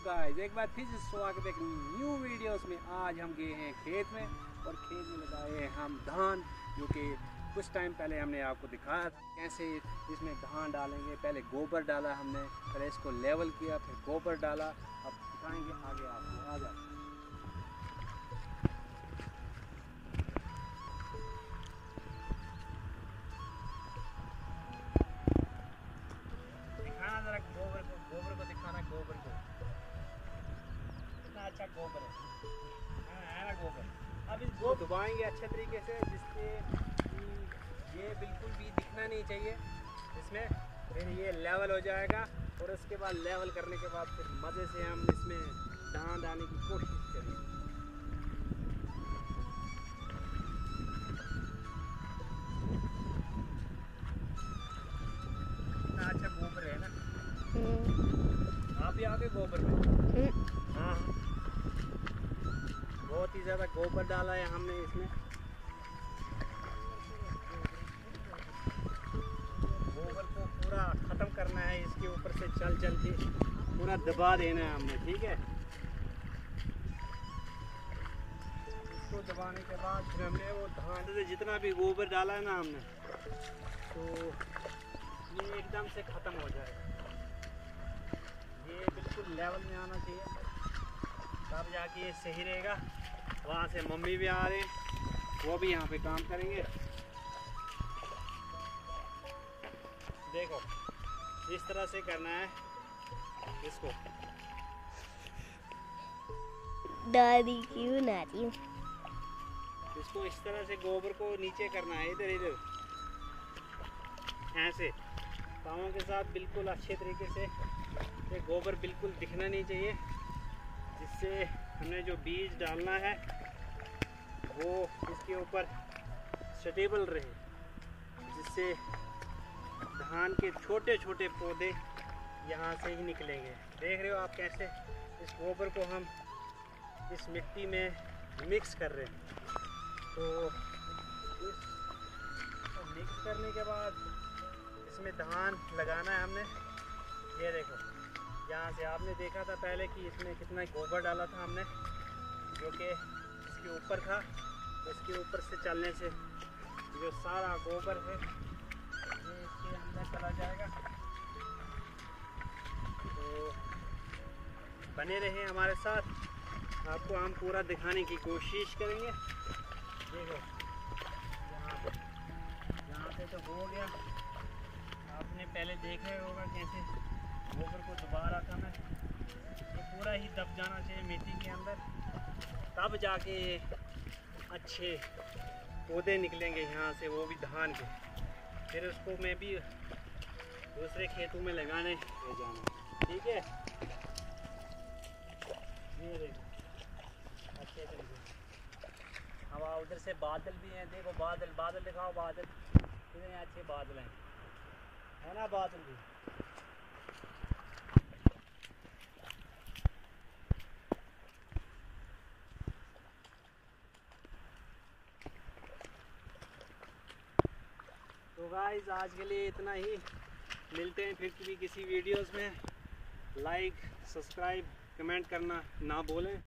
Guys एक बार फिर से स्वागत है एक न्यू वीडियोस में। आज हम गए हैं खेत में और खेत में लगाए हैं हम धान, जो कि कुछ टाइम पहले हमने आपको दिखाया था कैसे इसमें धान डालेंगे। पहले गोबर डाला हमने, पहले इसको लेवल किया, फिर गोबर डाला। अब दिखाएंगे आगे आपको। आ जाओ, दिखाना जरा गोबर को, गोबर को दिखाना, गोबर को कितना अच्छा गोबर है ना गोबर। अब इस गोबर दबाएंगे अच्छे तरीके से, जिससे ये बिल्कुल भी दिखना नहीं चाहिए इसमें। फिर ये लेवल हो जाएगा और उसके बाद लेवल करने के बाद फिर मज़े से हम इसमें धान डालने की कोशिश करेंगे। कितना अच्छा गोबर है ना। आप भी आगे गोबर में। हाँ, बहुत ही ज़्यादा गोबर डाला है हमने इसमें। गोबर को पूरा ख़त्म करना है, इसके ऊपर से चल चल के पूरा दबा देना है हमने, ठीक है। इसको दबाने के बाद फिर हमने वो धान से जितना भी गोबर डाला है ना हमने, तो ये एकदम से ख़त्म हो जाएगा। ये बिल्कुल लेवल में आना चाहिए, तब जाके ये सही रहेगा। वहाँ से मम्मी भी आ रहे हैं, वो भी यहाँ पे काम करेंगे। देखो इस तरह से करना है इसको। दादी क्यों ना रही? इसको इस तरह से गोबर को नीचे करना है, इधर इधर ऐसे पाँवों के साथ बिल्कुल अच्छे तरीके से। ये गोबर बिल्कुल दिखना नहीं चाहिए, जिससे हमने जो बीज डालना है वो इसके ऊपर स्टेबल रहे, जिससे धान के छोटे छोटे पौधे यहाँ से ही निकलेंगे। देख रहे हो आप कैसे इस गोबर को हम इस मिट्टी में मिक्स कर रहे हैं। तो इसको मिक्स करने के बाद इसमें धान लगाना है हमने। ये देखो, यहाँ से आपने देखा था पहले कि इसमें कितना गोबर डाला था हमने, जो कि इसके ऊपर था। इसके ऊपर से चलने से जो सारा गोबर है ये इसके अंदर चला जाएगा। तो बने रहे हमारे साथ, आपको हम पूरा दिखाने की कोशिश करेंगे। देखो यहाँ पे तो हो गया, आपने पहले देखा होगा कैसे गोबर को दबा रहा था मैं। ये पूरा ही दब जाना चाहिए मिट्टी के अंदर, तब जाके अच्छे पौधे निकलेंगे यहाँ से, वो भी धान के। फिर उसको मैं भी दूसरे खेतों में लगाने ले जाना, ठीक है। ये देखो अच्छे तरीके से। हवा उधर से बादल भी हैं, देखो बादल, बादल दिखाओ, बादल कितने अच्छे बादल हैं, है ना बादल भी। तो गाइस आज के लिए इतना ही, मिलते हैं फिर किसी वीडियोस में। लाइक, सब्सक्राइब, कमेंट करना ना भूलें।